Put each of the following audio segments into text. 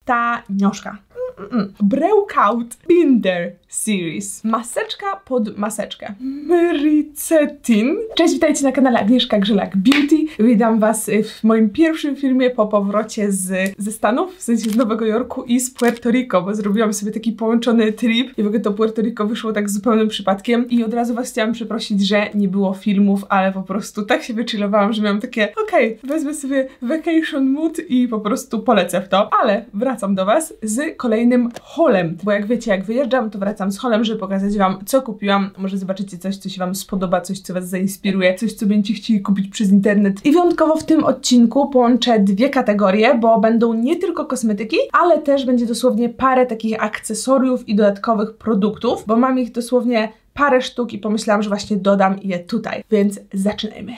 tanioszka. Breakout Binder Series. Maseczka pod maseczkę. Mericetin. Cześć, witajcie na kanale Agnieszka Grzelak Beauty. Witam was w moim pierwszym filmie po powrocie ze Stanów, w sensie z Nowego Jorku i z Puerto Rico, bo zrobiłam sobie taki połączony trip i w ogóle to Puerto Rico wyszło tak zupełnym przypadkiem i od razu was chciałam przeprosić, że nie było filmów, ale po prostu tak się wychillowałam, że miałam takie okej, wezmę sobie vacation mood i po prostu polecę w to, ale wracam do was z kolejnym haulem, bo jak wiecie, jak wyjeżdżam, to wracam z haulem, żeby pokazać wam, co kupiłam. Może zobaczycie coś, co się wam spodoba, coś, co was zainspiruje, coś, co będziecie chcieli kupić przez internet. I wyjątkowo w tym odcinku połączę dwie kategorie, bo będą nie tylko kosmetyki, ale też będzie dosłownie parę takich akcesoriów i dodatkowych produktów, bo mam ich dosłownie parę sztuk i pomyślałam, że właśnie dodam je tutaj. Więc zaczynajmy.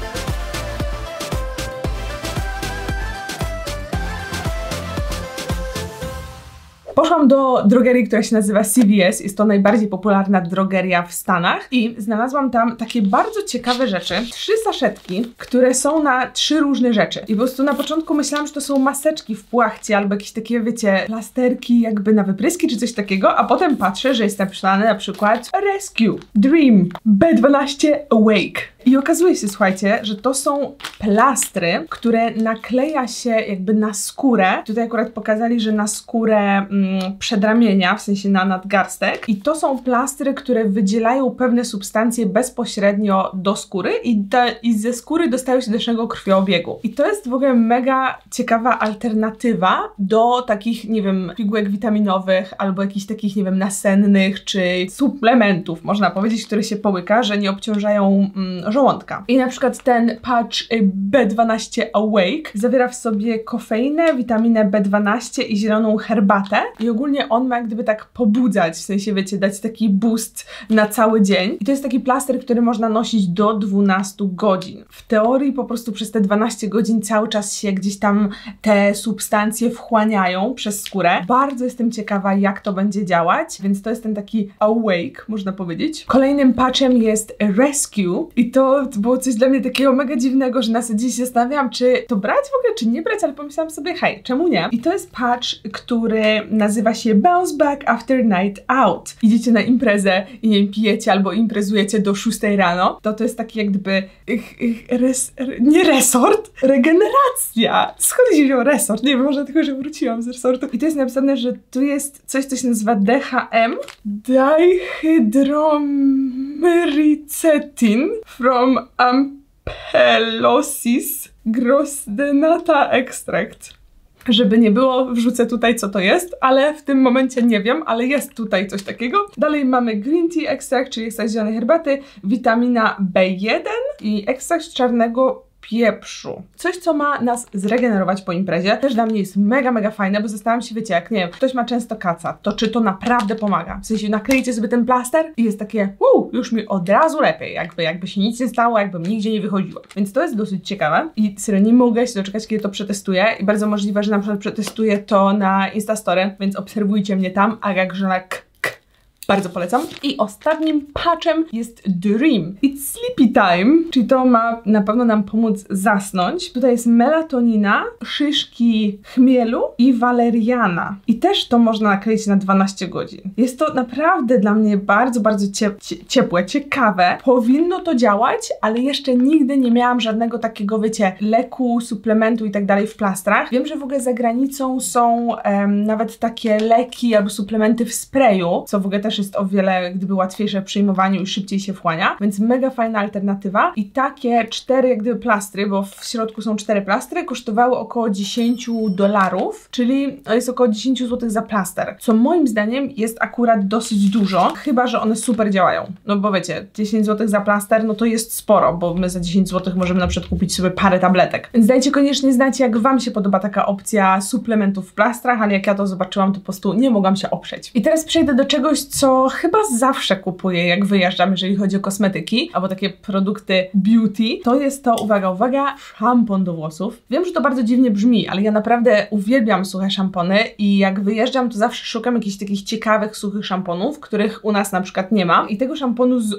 Poszłam do drogerii, która się nazywa CVS. Jest to najbardziej popularna drogeria w Stanach i znalazłam tam takie bardzo ciekawe rzeczy. 3 saszetki, które są na 3 różne rzeczy. I po prostu na początku myślałam, że to są maseczki w płachcie albo jakieś takie, wiecie, plasterki jakby na wypryski czy coś takiego, a potem patrzę, że jest napisane na przykład Rescue, Dream, B12 Awake. I okazuje się, słuchajcie, że to są plastry, które nakleja się jakby na skórę. Tutaj akurat pokazali, że na skórę przedramienia, w sensie na nadgarstek. I to są plastry, które wydzielają pewne substancje bezpośrednio do skóry i ze skóry dostają się do naszego krwiobiegu. I to jest w ogóle mega ciekawa alternatywa do takich, nie wiem, pigułek witaminowych albo jakichś takich, nie wiem, nasennych czy suplementów, można powiedzieć, które się połyka, że nie obciążają żołądka. I na przykład ten patch B12 Awake zawiera w sobie kofeinę, witaminę B12 i zieloną herbatę. I ogólnie on ma jak gdyby tak pobudzać, w sensie wiecie, dać taki boost na cały dzień. I to jest taki plaster, który można nosić do 12 godzin. W teorii po prostu przez te 12 godzin cały czas się gdzieś tam te substancje wchłaniają przez skórę. Bardzo jestem ciekawa, jak to będzie działać, więc to jest ten taki awake, można powiedzieć. Kolejnym patchem jest Rescue i to było coś dla mnie takiego mega dziwnego, że na dziś się zastanawiałam, czy to brać w ogóle, czy nie brać, ale pomyślałam sobie, hej, czemu nie? I to jest patch, który nazywa się Bounce Back After Night Out. Idziecie na imprezę i nie pijecie albo imprezujecie do 6 rano, to jest taki jak gdyby nie resort, regeneracja. Skąd się wziął resort? Nie wiem, może tylko, że wróciłam z resortu. I to jest napisane, że tu jest coś, co się nazywa DHM, dihydromyricetin from Ampellosis grosdenata extract. Żeby nie było, wrzucę tutaj, co to jest, ale w tym momencie nie wiem, ale jest tutaj coś takiego. Dalej mamy green tea extract, czyli ekstrakt zielonej herbaty, witamina B1 i ekstrakt czarnego pieprzu. Coś, co ma nas zregenerować po imprezie. Też dla mnie jest mega, mega fajne, bo zastanawiam się, wiecie, jak nie wiem, ktoś ma często kaca, to czy to naprawdę pomaga? W sensie nakleicie sobie ten plaster i jest takie, już mi od razu lepiej, jakby się nic nie stało, jakbym nigdzie nie wychodziła. Więc to jest dosyć ciekawe i serio nie mogę się doczekać, kiedy to przetestuję i bardzo możliwe, że na przykład przetestuję to na Instastory, więc obserwujcie mnie tam, Aga Grzelak. Bardzo polecam. I ostatnim patchem jest Dream. It's Sleepy Time, czyli to ma na pewno nam pomóc zasnąć. Tutaj jest melatonina, szyszki chmielu i waleriana. I też to można nakleić na 12 godzin. Jest to naprawdę dla mnie bardzo, bardzo ciepłe, ciekawe. Powinno to działać, ale jeszcze nigdy nie miałam żadnego takiego, wiecie, leku, suplementu i tak dalej w plastrach. Wiem, że w ogóle za granicą są nawet takie leki albo suplementy w sprayu, co w ogóle też jest o wiele gdyby łatwiejsze w przyjmowaniu i szybciej się wchłania, więc mega fajna alternatywa. I takie 4 jak gdyby plastry, bo w środku są 4 plastry, kosztowały około $10, czyli jest około 10 zł za plaster, co moim zdaniem jest akurat dosyć dużo, chyba że one super działają. No bo wiecie, 10 zł za plaster, no to jest sporo, bo my za 10 zł możemy na przykład kupić sobie parę tabletek. Więc dajcie koniecznie znać, jak wam się podoba taka opcja suplementów w plastrach, ale jak ja to zobaczyłam, to po prostu nie mogłam się oprzeć. I teraz przejdę do czegoś, co co chyba zawsze kupuję, jak wyjeżdżam, jeżeli chodzi o kosmetyki, albo takie produkty beauty, to jest to, uwaga, uwaga, szampon do włosów. Wiem, że to bardzo dziwnie brzmi, ale ja naprawdę uwielbiam suche szampony i jak wyjeżdżam, to zawsze szukam jakichś takich ciekawych, suchych szamponów, których u nas na przykład nie ma. I tego szamponu z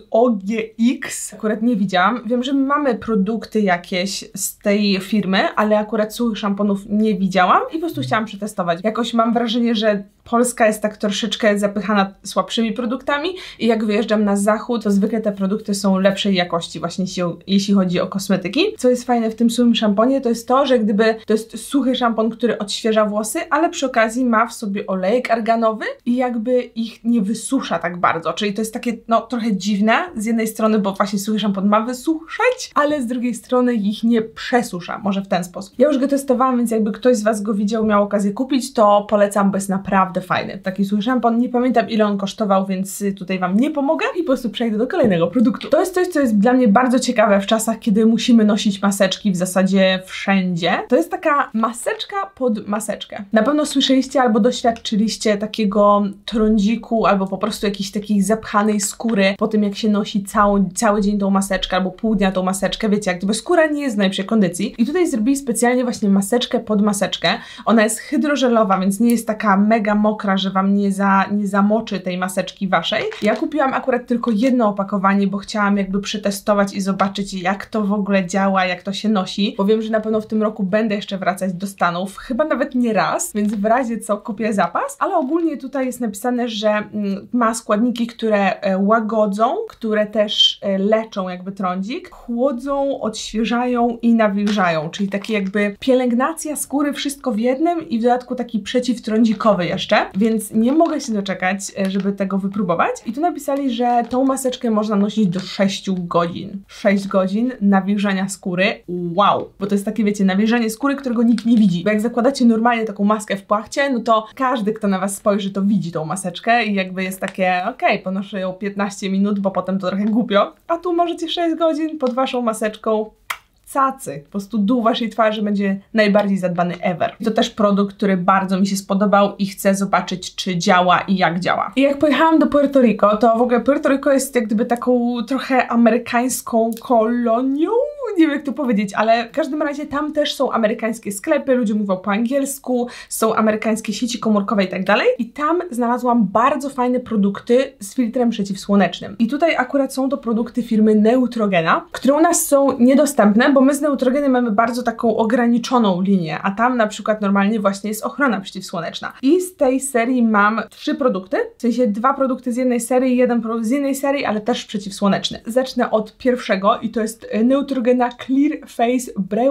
OGX akurat nie widziałam. Wiem, że mamy produkty jakieś z tej firmy, ale akurat suchych szamponów nie widziałam i po prostu chciałam przetestować. Jakoś mam wrażenie, że Polska jest tak troszeczkę zapychana słabszymi produktami i jak wyjeżdżam na zachód, to zwykle te produkty są lepszej jakości właśnie jeśli chodzi o kosmetyki. Co jest fajne w tym suchym szamponie, to jest to, że gdyby to jest suchy szampon, który odświeża włosy, ale przy okazji ma w sobie olejek arganowy i jakby ich nie wysusza tak bardzo, czyli to jest takie no trochę dziwne z jednej strony, bo właśnie suchy szampon ma wysuszać, ale z drugiej strony ich nie przesusza, może w ten sposób. Ja już go testowałam, więc jakby ktoś z Was go widział, miał okazję kupić, to polecam, bo jest naprawdę fajny. Taki suchy szampon, nie pamiętam ile on kosztował, więc tutaj Wam nie pomogę i po prostu przejdę do kolejnego produktu. To jest coś, co jest dla mnie bardzo ciekawe w czasach, kiedy musimy nosić maseczki w zasadzie wszędzie. To jest taka maseczka pod maseczkę. Na pewno słyszeliście albo doświadczyliście takiego trądziku, albo po prostu jakiejś takiej zapchanej skóry po tym, jak się nosi cały dzień tą maseczkę, albo pół dnia tą maseczkę. Wiecie, jak gdyby skóra nie jest w najlepszej kondycji. I tutaj zrobili specjalnie właśnie maseczkę pod maseczkę. Ona jest hydrożelowa, więc nie jest taka mega mokra, że Wam nie zamoczy tej maseczki Waszej. Ja kupiłam akurat tylko jedno opakowanie, bo chciałam jakby przetestować i zobaczyć, jak to w ogóle działa, jak to się nosi, bo wiem, że na pewno w tym roku będę jeszcze wracać do Stanów, chyba nawet nie raz, więc w razie co kupię zapas, ale ogólnie tutaj jest napisane, że ma składniki, które łagodzą, które też leczą jakby trądzik, chłodzą, odświeżają i nawilżają, czyli takie jakby pielęgnacja skóry, wszystko w jednym i w dodatku taki przeciwtrądzikowy jeszcze, więc nie mogę się doczekać, żeby tego wypróbować. I tu napisali, że tą maseczkę można nosić do 6 godzin. 6 godzin nawilżania skóry. Wow! Bo to jest takie, wiecie, nawilżanie skóry, którego nikt nie widzi. Bo jak zakładacie normalnie taką maskę w płachcie, no to każdy, kto na Was spojrzy, to widzi tą maseczkę i jakby jest takie, okej, ponoszę ją 15 minut, bo potem to trochę głupio. A tu możecie 6 godzin pod Waszą maseczką cacy. Po prostu dół Waszej twarzy będzie najbardziej zadbany ever. I to też produkt, który bardzo mi się spodobał i chcę zobaczyć, czy działa i jak działa. I jak pojechałam do Puerto Rico, to w ogóle Puerto Rico jest jak gdyby taką trochę amerykańską kolonią. Nie wiem jak to powiedzieć, ale w każdym razie tam też są amerykańskie sklepy, ludzie mówią po angielsku, są amerykańskie sieci komórkowe i tak dalej. I tam znalazłam bardzo fajne produkty z filtrem przeciwsłonecznym. I tutaj akurat są to produkty firmy Neutrogena, które u nas są niedostępne, bo my z Neutrogenem mamy bardzo taką ograniczoną linię, a tam na przykład normalnie właśnie jest ochrona przeciwsłoneczna. I z tej serii mam 3 produkty, w sensie 2 produkty z jednej serii, 1 produkt z innej serii, ale też przeciwsłoneczny. Zacznę od pierwszego i to jest Neutrogena Clear Face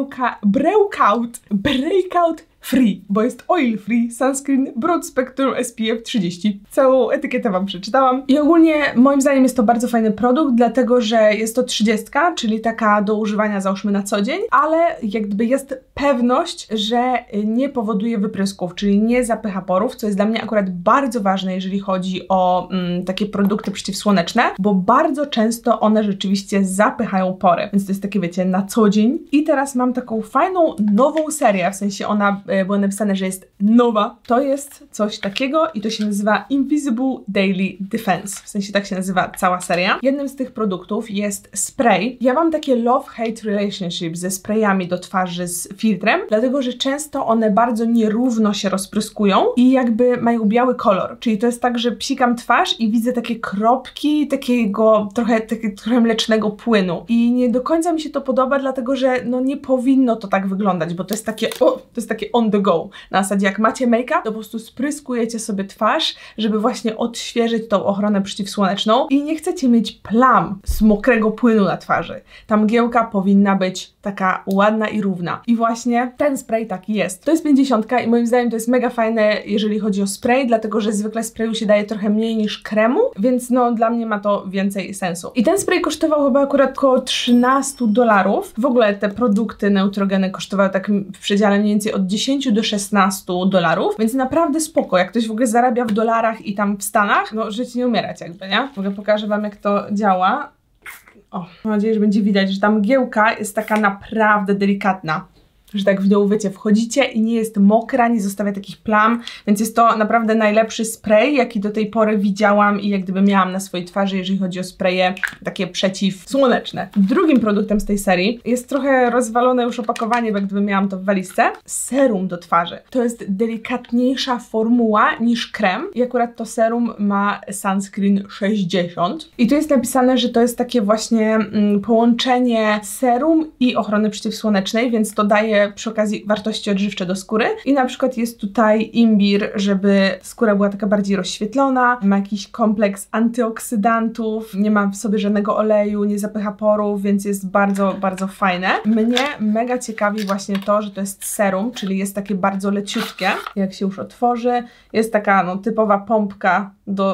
Breakout Free, bo jest oil free, sunscreen, broad spectrum SPF 30. Całą etykietę Wam przeczytałam. I ogólnie moim zdaniem jest to bardzo fajny produkt, dlatego że jest to 30, czyli taka do używania załóżmy na co dzień, ale jak gdyby jest pewność, że nie powoduje wyprysków, czyli nie zapycha porów, co jest dla mnie akurat bardzo ważne, jeżeli chodzi o takie produkty przeciwsłoneczne, bo bardzo często one rzeczywiście zapychają pory, więc to jest takie, wiecie, na co dzień. I teraz mam taką fajną, nową serię, w sensie ona było napisane, że jest nowa. To jest coś takiego i to się nazywa Invisible Daily Defense. W sensie tak się nazywa cała seria. Jednym z tych produktów jest spray. Ja mam takie love-hate relationship ze sprayami do twarzy z filtrem, dlatego że często one bardzo nierówno się rozpryskują i jakby mają biały kolor. Czyli to jest tak, że psikam twarz i widzę takie kropki takiego trochę mlecznego płynu. I nie do końca mi się to podoba, dlatego że no nie powinno to tak wyglądać, bo to jest takie on the go. Na zasadzie jak macie make-up, to po prostu spryskujecie sobie twarz, żeby właśnie odświeżyć tą ochronę przeciwsłoneczną i nie chcecie mieć plam z mokrego płynu na twarzy. Ta mgiełka powinna być taka ładna i równa. I właśnie ten spray taki jest. To jest 50 i moim zdaniem to jest mega fajne, jeżeli chodzi o spray, dlatego że zwykle sprayu się daje trochę mniej niż kremu, więc no dla mnie ma to więcej sensu. I ten spray kosztował chyba akurat około $13. W ogóle te produkty Neutrogeny kosztowały tak w przedziale mniej więcej od 10 do $16, więc naprawdę spoko. Jak ktoś w ogóle zarabia w dolarach i tam w Stanach, no żyć nie umierać jakby, nie? W ogóle pokażę Wam, jak to działa. O, mam nadzieję, że będzie widać, że ta mgiełka jest taka naprawdę delikatna. że tak w nią, wiecie, wchodzicie i nie jest mokra, nie zostawia takich plam, więc jest to naprawdę najlepszy spray, jaki do tej pory widziałam i jak gdyby miałam na swojej twarzy, jeżeli chodzi o spraye takie przeciwsłoneczne. Drugim produktem z tej serii jest trochę rozwalone już opakowanie, bo jak gdyby miałam to w walizce. Serum do twarzy. To jest delikatniejsza formuła niż krem i akurat to serum ma sunscreen 60 i tu jest napisane, że to jest takie właśnie połączenie serum i ochrony przeciwsłonecznej, więc to daje przy okazji wartości odżywcze do skóry i na przykład jest tutaj imbir, żeby skóra była taka bardziej rozświetlona, ma jakiś kompleks antyoksydantów, nie ma w sobie żadnego oleju, nie zapycha porów, więc jest bardzo, bardzo fajne. Mnie mega ciekawi właśnie to, że to jest serum, czyli jest takie bardzo leciutkie. Jak się już otworzy, jest taka no, typowa pompka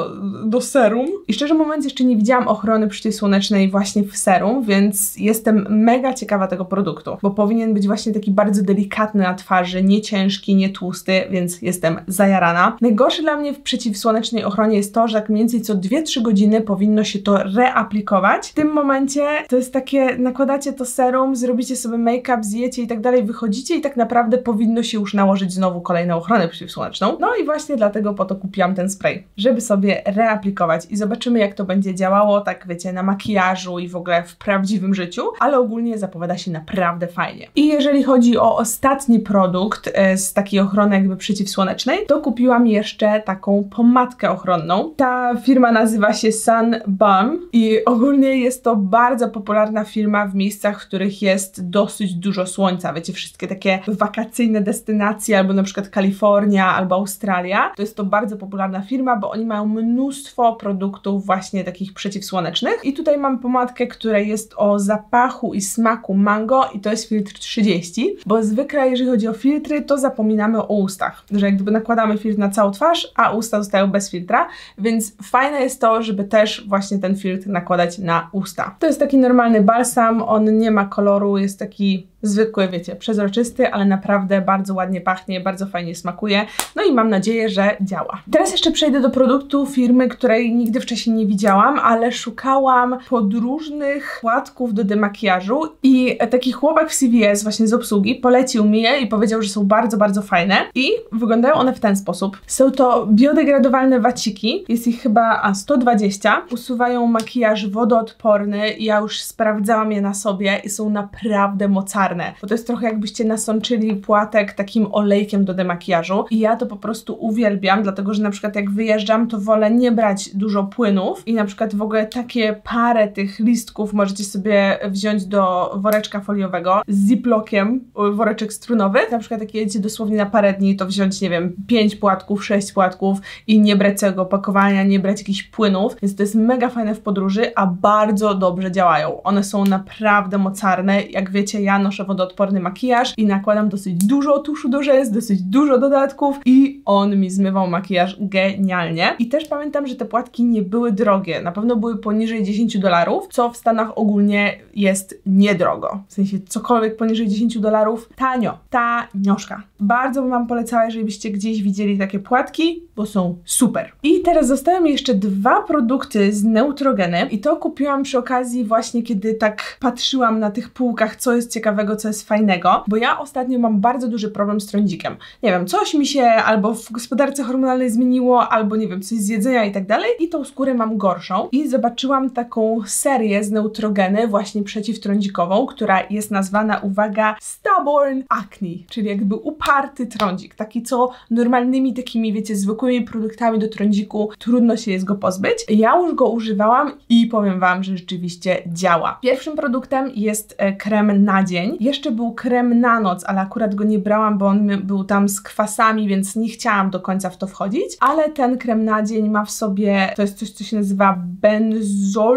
do serum. I szczerze mówiąc jeszcze nie widziałam ochrony przeciwsłonecznej właśnie w serum, więc jestem mega ciekawa tego produktu, bo powinien być właśnie taki bardzo delikatny na twarzy, nie ciężki, nie tłusty, więc jestem zajarana. Najgorsze dla mnie w przeciwsłonecznej ochronie jest to, że tak mniej więcej co 2-3 godziny powinno się to reaplikować. W tym momencie to jest takie, nakładacie to serum, zrobicie sobie make-up, zjecie i tak dalej, wychodzicie i tak naprawdę powinno się już nałożyć znowu kolejną ochronę przeciwsłoneczną. No i właśnie dlatego po to kupiłam ten spray, żeby sobie reaplikować i zobaczymy, jak to będzie działało, tak wiecie, na makijażu i w ogóle w prawdziwym życiu, ale ogólnie zapowiada się naprawdę fajnie. I jeżeli chodzi o ostatni produkt z takiej ochrony jakby przeciwsłonecznej, to kupiłam jeszcze taką pomadkę ochronną. Ta firma nazywa się Sun Balm i ogólnie jest to bardzo popularna firma w miejscach, w których jest dosyć dużo słońca. Wiecie, wszystkie takie wakacyjne destynacje, albo na przykład Kalifornia, albo Australia. To jest to bardzo popularna firma, bo oni mają mnóstwo produktów właśnie takich przeciwsłonecznych. I tutaj mam pomadkę, która jest o zapachu i smaku mango i to jest filtr 30, bo zwykle jeżeli chodzi o filtry, to zapominamy o ustach, że jak gdyby nakładamy filtr na całą twarz, a usta zostają bez filtra, więc fajne jest to, żeby też właśnie ten filtr nakładać na usta. To jest taki normalny balsam, on nie ma koloru, jest taki zwykły, wiecie, przezroczysty, ale naprawdę bardzo ładnie pachnie, bardzo fajnie smakuje, no i mam nadzieję, że działa. Teraz jeszcze przejdę do produktu firmy, której nigdy wcześniej nie widziałam, ale szukałam podróżnych płatków do demakijażu i taki chłopak w CVS właśnie z obsługi polecił mi je i powiedział, że są bardzo, bardzo fajne i wyglądają one w ten sposób. Są to biodegradowalne waciki, jest ich chyba 120, usuwają makijaż wodoodporny, ja już sprawdzałam je na sobie i są naprawdę mocarne, bo to jest trochę jakbyście nasączyli płatek takim olejkiem do demakijażu i ja to po prostu uwielbiam, dlatego że na przykład jak wyjeżdżam, to wolę nie brać dużo płynów i na przykład w ogóle takie parę tych listków możecie sobie wziąć do woreczka foliowego z ziplokiem, woreczek strunowy, na przykład jak jedziecie dosłownie na parę dni, to wziąć, nie wiem, 5 płatków, 6 płatków i nie brać całego opakowania, nie brać jakichś płynów, więc to jest mega fajne w podróży, a bardzo dobrze działają. One są naprawdę mocarne, jak wiecie, ja noszę wodoodporny makijaż i nakładam dosyć dużo tuszu do rzęs, dosyć dużo dodatków i on mi zmywał makijaż genialnie. I też pamiętam, że te płatki nie były drogie, na pewno były poniżej $10, co w Stanach ogólnie jest niedrogo. W sensie cokolwiek poniżej $10, tanio, tanioszka. Bardzo bym wam polecała, jeżeli byście gdzieś widzieli takie płatki, bo są super. I teraz zostały mi jeszcze 2 produkty z Neutrogeny i to kupiłam przy okazji właśnie, kiedy tak patrzyłam na tych półkach, co jest ciekawego, co jest fajnego, bo ja ostatnio mam bardzo duży problem z trądzikiem. Nie wiem, coś mi się albo w gospodarce hormonalnej zmieniło, albo nie wiem, coś z jedzenia i tak dalej i tą skórę mam gorszą i zobaczyłam taką serię z Neutrogeny właśnie przeciwtrądzikową, która jest nazwana, uwaga, Stubborn Acne, czyli jakby uparty trądzik, taki co normalnymi takimi, wiecie, zwykłymi produktami do trądziku trudno się jest go pozbyć. Ja już go używałam i powiem wam, że rzeczywiście działa. Pierwszym produktem jest krem na dzień. Jeszcze był krem na noc, ale akurat go nie brałam, bo on był tam z kwasami, więc nie chciałam do końca w to wchodzić, ale ten krem na dzień ma w sobie, to jest coś, co się nazywa benzol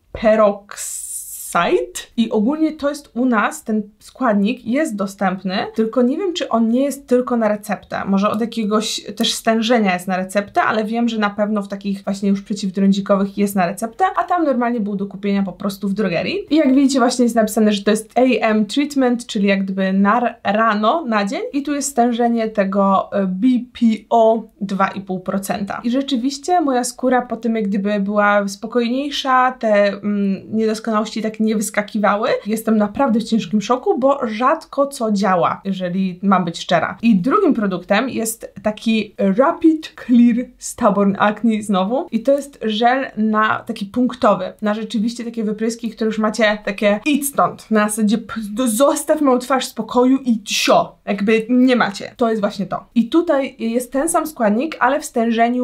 peroxide i ogólnie to jest u nas, ten składnik jest dostępny, tylko nie wiem, czy on nie jest tylko na receptę. Może od jakiegoś też stężenia jest na receptę, ale wiem, że na pewno w takich właśnie już przeciwtrądzikowych jest na receptę, a tam normalnie był do kupienia po prostu w drogerii. I jak widzicie właśnie jest napisane, że to jest AM treatment, czyli jak gdyby na rano, na dzień i tu jest stężenie tego BPO 2,5%. I rzeczywiście moja skóra po tym jak gdyby była spokojniejsza, te niedoskonałości tak stanek nie wyskakiwały. Jestem naprawdę w ciężkim szoku, bo rzadko co działa, jeżeli mam być szczera. I drugim produktem jest taki Rapid Clear Stubborn Acne znowu. I to jest żel taki punktowy. Na rzeczywiście takie wypryski, które już macie takie idź stąd. Na zasadzie zostaw moją twarz w spokoju i sio. Jakby nie macie. To jest właśnie to. I tutaj jest ten sam składnik, ale w stężeniu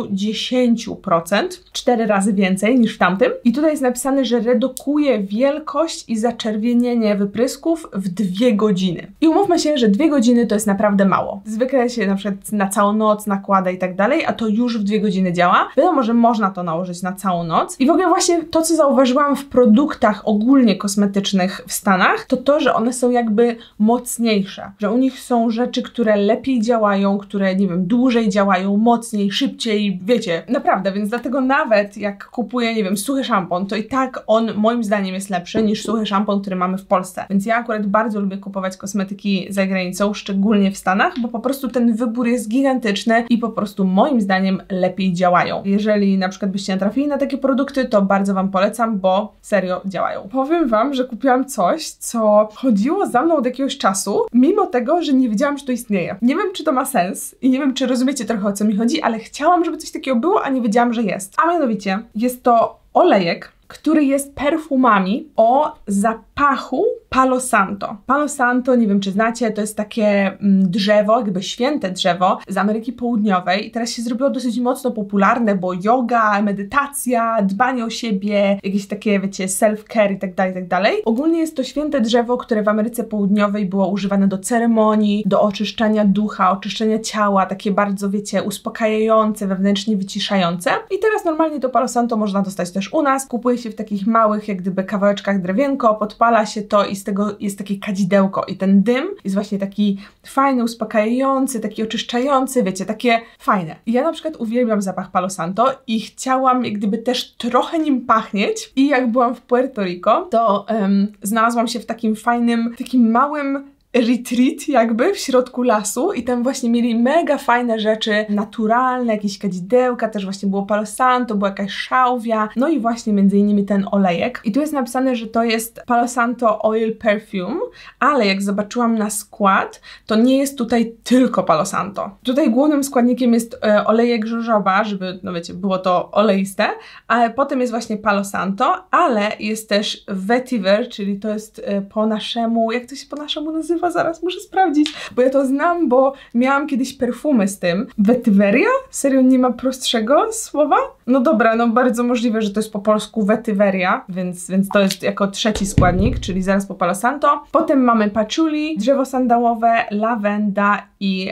10%. 4 razy więcej niż w tamtym. I tutaj jest napisane, że redukuje wielkość i zaczerwienienie wyprysków w 2 godziny. I umówmy się, że 2 godziny to jest naprawdę mało. Zwykle się na przykład na całą noc nakłada i tak dalej, a to już w 2 godziny działa. Wiadomo, że można to nałożyć na całą noc. I w ogóle właśnie to, co zauważyłam w produktach ogólnie kosmetycznych w Stanach, to to, że one są jakby mocniejsze. Że u nich są rzeczy, które lepiej działają, które, nie wiem, dłużej działają, mocniej, szybciej, wiecie, naprawdę, więc dlatego nawet jak kupuję, nie wiem, suchy szampon, to i tak on moim zdaniem jest lepszy niż suchy szampon, który mamy w Polsce. Więc ja akurat bardzo lubię kupować kosmetyki za granicą, szczególnie w Stanach, bo po prostu ten wybór jest gigantyczny i po prostu moim zdaniem lepiej działają. Jeżeli na przykład byście natrafili na takie produkty, to bardzo Wam polecam, bo serio działają. Powiem Wam, że kupiłam coś, co chodziło za mną od jakiegoś czasu, mimo tego, że nie wiedziałam, że to istnieje. Nie wiem, czy to ma sens i nie wiem, czy rozumiecie trochę, o co mi chodzi, ale chciałam, żeby coś takiego było, a nie wiedziałam, że jest. A mianowicie jest to olejek, który jest perfumami o zapachu Palo Santo. Palo Santo, nie wiem czy znacie, to jest takie drzewo, jakby święte drzewo z Ameryki Południowej i teraz się zrobiło dosyć mocno popularne, bo yoga, medytacja, dbanie o siebie, jakieś takie, wiecie, self-care i tak dalej, i tak dalej. Ogólnie jest to święte drzewo, które w Ameryce Południowej było używane do ceremonii, do oczyszczania ducha, oczyszczania ciała, takie bardzo, wiecie, uspokajające, wewnętrznie wyciszające. I teraz normalnie to Palo Santo można dostać też u nas. Kupuje się w takich małych, jak gdyby kawałeczkach drewienko, podpala się to i z tego jest takie kadzidełko i ten dym jest właśnie taki fajny, uspokajający, taki oczyszczający, wiecie, takie fajne. I ja na przykład uwielbiam zapach Palo Santo i chciałam jak gdyby też trochę nim pachnieć i jak byłam w Puerto Rico, to znalazłam się w takim fajnym, takim małym retreat jakby w środku lasu i tam właśnie mieli mega fajne rzeczy naturalne, jakieś kadzidełka, też właśnie było Palo Santo, była jakaś szałwia, no i właśnie między innymi ten olejek. I tu jest napisane, że to jest Palo Santo Oil Perfume, ale jak zobaczyłam na skład, to nie jest tutaj tylko Palo Santo. Tutaj głównym składnikiem jest olejek żożoba, żeby, no wiecie, było to oleiste, ale potem jest właśnie Palo Santo, ale jest też vetiver, czyli to jest po naszemu, jak to się po naszemu nazywa? Zaraz muszę sprawdzić, bo ja to znam, bo miałam kiedyś perfumy z tym. Vetiveria? Serio nie ma prostszego słowa? No dobra, no bardzo możliwe, że to jest po polsku vetiveria, więc to jest jako trzeci składnik, czyli zaraz po Palo Santo. Potem mamy patchouli, drzewo sandałowe, lawenda i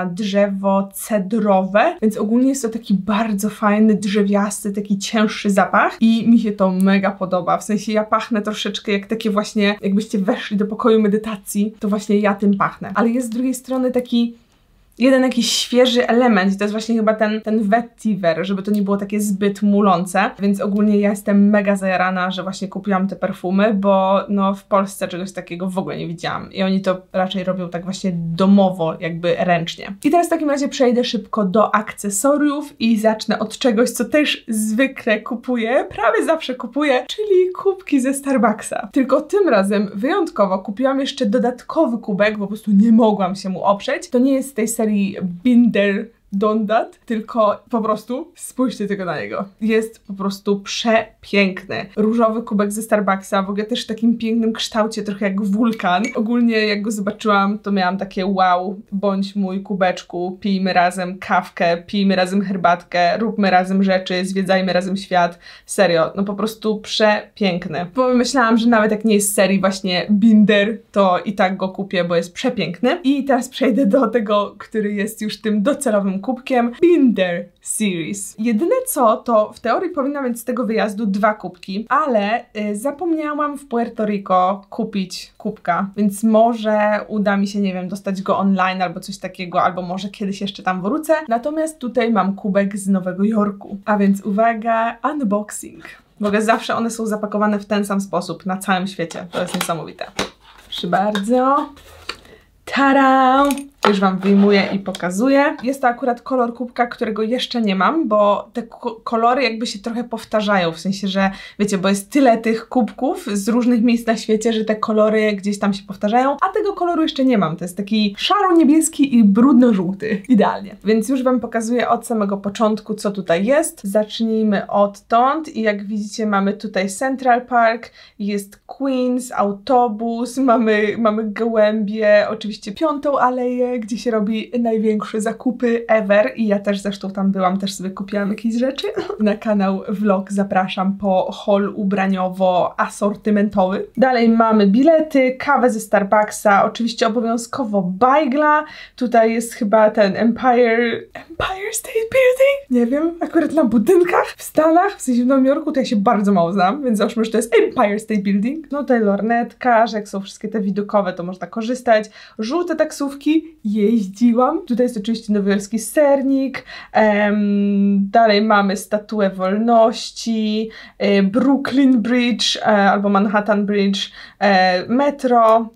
drzewo cedrowe, więc ogólnie jest to taki bardzo fajny, drzewiasty, taki cięższy zapach i mi się to mega podoba. W sensie ja pachnę troszeczkę jak takie właśnie, jakbyście weszli do pokoju medytacji, to właśnie ja tym pachnę. Ale jest z drugiej strony taki jeden jakiś świeży element i to jest właśnie chyba ten vetiver, żeby to nie było takie zbyt mulące, więc ogólnie ja jestem mega zajarana, że właśnie kupiłam te perfumy, bo no w Polsce czegoś takiego w ogóle nie widziałam i oni to raczej robią tak właśnie domowo, jakby ręcznie. I teraz w takim razie przejdę szybko do akcesoriów i zacznę od czegoś, co też zwykle kupuję, prawie zawsze kupuję, czyli kubki ze Starbucksa. Tylko tym razem wyjątkowo kupiłam jeszcze dodatkowy kubek, bo po prostu nie mogłam się mu oprzeć. To nie jest z tej serii Binder Don't That, tylko po prostu spójrzcie tylko na niego. Jest po prostu przepiękny. Różowy kubek ze Starbucksa, w ogóle też w takim pięknym kształcie, trochę jak wulkan. Ogólnie jak go zobaczyłam, to miałam takie wow, bądź mój kubeczku, pijmy razem kawkę, pijmy razem herbatkę, róbmy razem rzeczy, zwiedzajmy razem świat. Serio, no po prostu przepiękny. Bo myślałam, że nawet jak nie jest z serii właśnie Binder, to i tak go kupię, bo jest przepiękny. I teraz przejdę do tego, który jest już tym docelowym kubkiem Binder Series. Jedyne co, to w teorii powinna mieć z tego wyjazdu 2 kubki, ale zapomniałam w Puerto Rico kupić kubka, więc może uda mi się, nie wiem, dostać go online albo coś takiego, albo może kiedyś jeszcze tam wrócę. Natomiast tutaj mam kubek z Nowego Jorku. A więc uwaga, unboxing. W ogóle zawsze one są zapakowane w ten sam sposób na całym świecie. To jest niesamowite. Proszę bardzo. Tada! Już Wam wyjmuję i pokazuję. Jest to akurat kolor kubka, którego jeszcze nie mam, bo te kolory jakby się trochę powtarzają, w sensie, że wiecie, bo jest tyle tych kubków z różnych miejsc na świecie, że te kolory gdzieś tam się powtarzają, a tego koloru jeszcze nie mam. To jest taki szaro-niebieski i brudno-żółty. Idealnie. Więc już Wam pokazuję od samego początku, co tutaj jest. Zacznijmy odtąd i jak widzicie, mamy tutaj Central Park, jest Queens, autobus, mamy gołębie, oczywiście 5. aleję, gdzie się robi największe zakupy ever i ja też zresztą tam byłam, też sobie kupiłam jakieś rzeczy. Na kanał vlog zapraszam po haul ubraniowo-asortymentowy. Dalej mamy bilety, kawę ze Starbucksa, oczywiście obowiązkowo bajgla. Tutaj jest chyba ten Empire State Building? Nie wiem, akurat na budynkach w Stanach, w sensie w Nowym Jorku to ja się bardzo mało znam, więc załóżmy, że to jest Empire State Building. No tutaj lornetka, że jak są wszystkie te widokowe, to można korzystać. Żółte taksówki, jeździłam. Tutaj jest oczywiście nowojorski sernik. Dalej mamy Statuę Wolności, Brooklyn Bridge albo Manhattan Bridge, metro,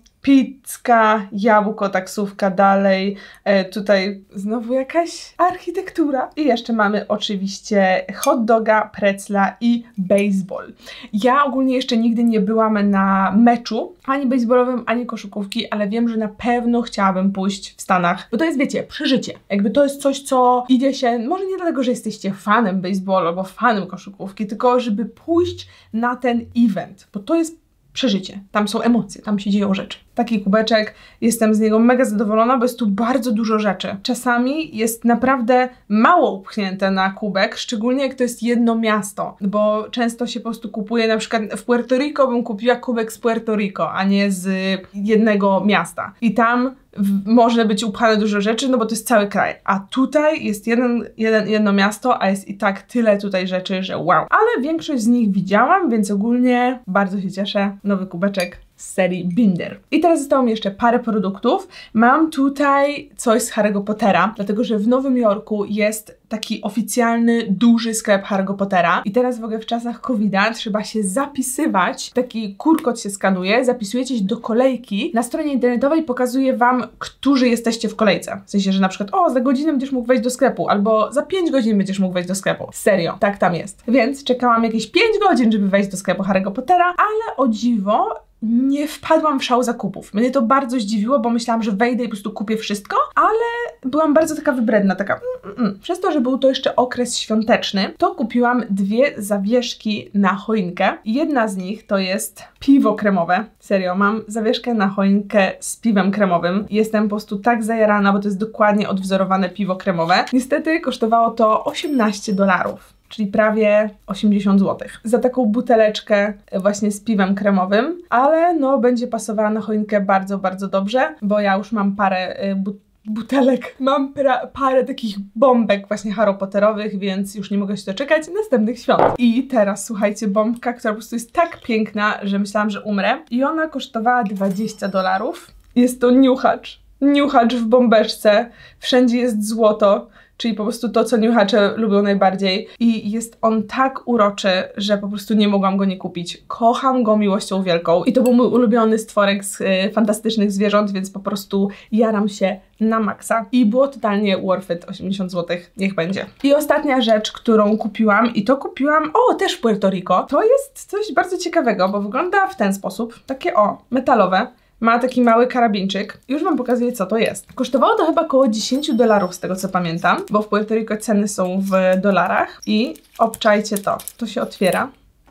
pizza, jabłko, taksówka, dalej. Tutaj znowu jakaś architektura. I jeszcze mamy oczywiście hot doga, pretzla i baseball. Ja ogólnie jeszcze nigdy nie byłam na meczu, ani baseballowym, ani koszykówki, ale wiem, że na pewno chciałabym pójść w Stanach, bo to jest, wiecie, przeżycie. Jakby to jest coś, co idzie się, może nie dlatego, że jesteście fanem baseballu albo fanem koszykówki, tylko żeby pójść na ten event, bo to jest przeżycie. Tam są emocje, tam się dzieją rzeczy. Taki kubeczek, jestem z niego mega zadowolona, bo jest tu bardzo dużo rzeczy. Czasami jest naprawdę mało upchnięte na kubek, szczególnie jak to jest jedno miasto, bo często się po prostu kupuje, na przykład w Puerto Rico bym kupiła kubek z Puerto Rico, a nie z jednego miasta. I tam może być upchane dużo rzeczy, no bo to jest cały kraj. A tutaj jest jedno miasto, a jest i tak tyle tutaj rzeczy, że wow. Ale większość z nich widziałam, więc ogólnie bardzo się cieszę. Nowy kubeczek z serii Binder. I teraz zostało mi jeszcze parę produktów. Mam tutaj coś z Harry'ego Pottera, dlatego że w Nowym Jorku jest taki oficjalny, duży sklep Harry'ego Pottera. I teraz w ogóle w czasach COVID-a trzeba się zapisywać, taki QR-kod się skanuje, zapisujecie się do kolejki. Na stronie internetowej pokazuje Wam, którzy jesteście w kolejce. W sensie, że na przykład, o, za godzinę będziesz mógł wejść do sklepu, albo za 5 godzin będziesz mógł wejść do sklepu. Serio, tak tam jest. Więc czekałam jakieś 5 godzin, żeby wejść do sklepu Harry'ego Pottera, ale o dziwo nie wpadłam w szał zakupów. Mnie to bardzo zdziwiło, bo myślałam, że wejdę i po prostu kupię wszystko, ale byłam bardzo taka wybredna, taka Przez to, że był to jeszcze okres świąteczny, to kupiłam 2 zawieszki na choinkę. Jedna z nich to jest piwo kremowe. Serio, mam zawieszkę na choinkę z piwem kremowym. Jestem po prostu tak zajarana, bo to jest dokładnie odwzorowane piwo kremowe. Niestety kosztowało to $18. Czyli prawie 80 zł. Za taką buteleczkę właśnie z piwem kremowym, ale no będzie pasowała na choinkę bardzo, bardzo dobrze, bo ja już mam parę butelek, mam parę takich bombek właśnie Harry Potterowych, więc już nie mogę się doczekać następnych świąt. I teraz słuchajcie, bombka, która po prostu jest tak piękna, że myślałam, że umrę. I ona kosztowała $20. Jest to niuchacz. Niuchacz w bombeczce. Wszędzie jest złoto. Czyli po prostu to, co niuchacze lubią najbardziej. I jest on tak uroczy, że po prostu nie mogłam go nie kupić. Kocham go miłością wielką. I to był mój ulubiony stworek z Fantastycznych Zwierząt, więc po prostu jaram się na maksa. I było totalnie worth it, 80 zł, niech będzie. I ostatnia rzecz, którą kupiłam, i to kupiłam, też w Puerto Rico, to jest coś bardzo ciekawego, bo wygląda w ten sposób. Takie metalowe. Ma taki mały karabinczyk. Już Wam pokazuję, co to jest. Kosztowało to chyba około $10 z tego, co pamiętam, bo w Puerto Rico ceny są w dolarach. I obczajcie to. To się otwiera.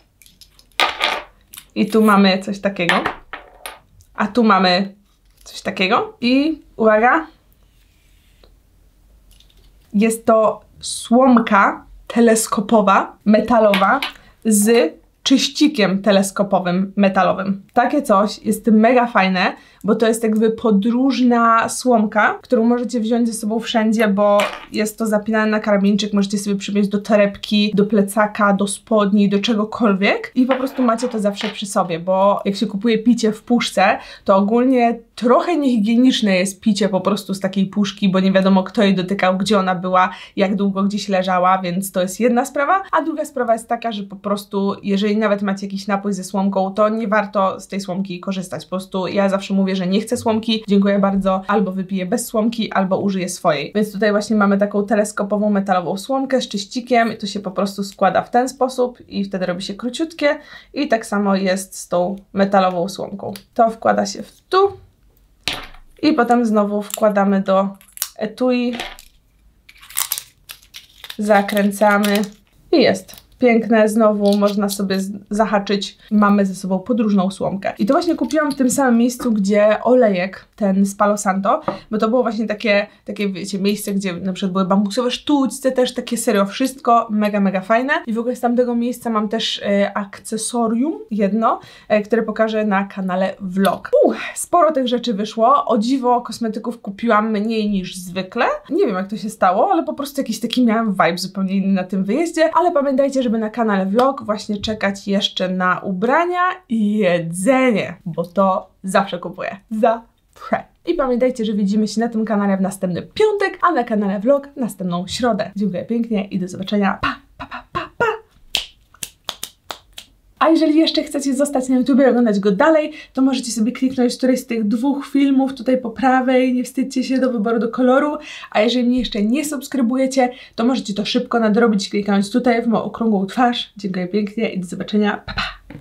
I tu mamy coś takiego. A tu mamy coś takiego. I uwaga. Jest to słomka teleskopowa, metalowa z czyścikiem teleskopowym, metalowym. Takie coś jest mega fajne, bo to jest jakby podróżna słomka, którą możecie wziąć ze sobą wszędzie, bo jest to zapinane na karabinczyk, możecie sobie przypiąć do torebki, do plecaka, do spodni, do czegokolwiek i po prostu macie to zawsze przy sobie, bo jak się kupuje picie w puszce, to ogólnie trochę niehigieniczne jest picie po prostu z takiej puszki, bo nie wiadomo, kto jej dotykał, gdzie ona była, jak długo gdzieś leżała, więc to jest jedna sprawa, a druga sprawa jest taka, że po prostu jeżeli nawet macie jakiś napój ze słomką, to nie warto tej słomki korzystać. Po prostu ja zawsze mówię, że nie chcę słomki, dziękuję bardzo, albo wypiję bez słomki, albo użyję swojej. Więc tutaj właśnie mamy taką teleskopową metalową słomkę z czyścikiem i to się po prostu składa w ten sposób i wtedy robi się króciutkie i tak samo jest z tą metalową słomką. To wkłada się tu i potem znowu wkładamy do etui, zakręcamy i jest. Piękne, znowu można sobie zahaczyć. Mamy ze sobą podróżną słomkę. I to właśnie kupiłam w tym samym miejscu, gdzie olejek, ten z Palo Santo, bo to było właśnie takie wiecie, miejsce, gdzie na przykład były bambusowe sztućce, też takie serio wszystko, mega, mega fajne. I w ogóle z tamtego miejsca mam też akcesorium, jedno, które pokażę na kanale vlog. Sporo tych rzeczy wyszło. O dziwo kosmetyków kupiłam mniej niż zwykle. Nie wiem, jak to się stało, ale po prostu jakiś taki miałam vibe zupełnie inny na tym wyjeździe, ale pamiętajcie, żeby na kanale vlog właśnie czekać jeszcze na ubrania i jedzenie, bo to zawsze kupuję. I pamiętajcie, że widzimy się na tym kanale w następny piątek, a na kanale vlog następną środę. Dziękuję pięknie i do zobaczenia. Pa, pa, pa, pa, pa. A jeżeli jeszcze chcecie zostać na YouTube i oglądać go dalej, to możecie sobie kliknąć któryś z tych dwóch filmów tutaj po prawej, nie wstydźcie się do wyboru do koloru, a jeżeli mnie jeszcze nie subskrybujecie, to możecie to szybko nadrobić, klikając tutaj w moją okrągłą twarz. Dziękuję pięknie i do zobaczenia. Pa, pa.